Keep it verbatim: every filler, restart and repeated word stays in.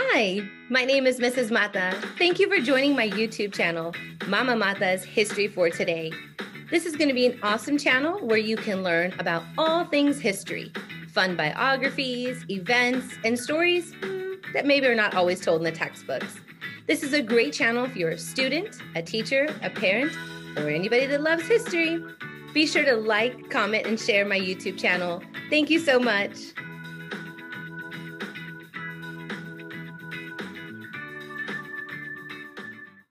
Hi, my name is Missus Mata. Thank you for joining my YouTube channel, Mama Mata's History for Today. This is going to be an awesome channel where you can learn about all things history, fun biographies, events, and stories that maybe are not always told in the textbooks. This is a great channel if you're a student, a teacher, a parent, or anybody that loves history. Be sure to like, comment, and share my YouTube channel. Thank you so much.